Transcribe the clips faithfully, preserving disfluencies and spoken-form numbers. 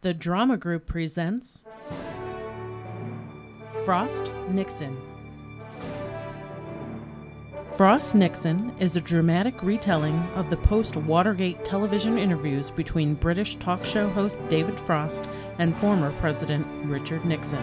The drama group presents Frost Nixon. Frost Nixon is a dramatic retelling of the post-Watergate television interviews between British talk show host David Frost and former President Richard Nixon.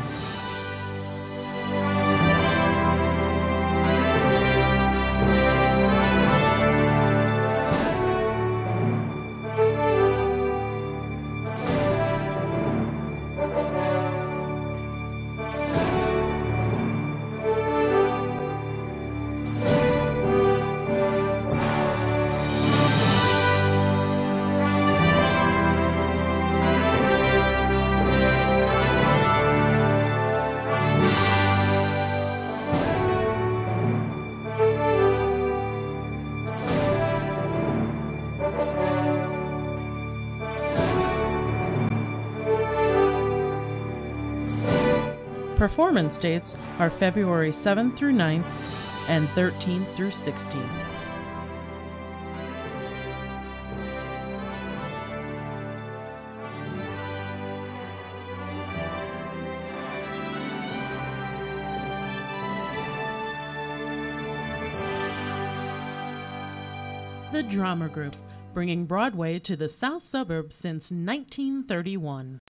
Performance dates are February seventh through ninth and thirteenth through sixteenth. The Drama Group, bringing Broadway to the South Suburbs since nineteen thirty-one.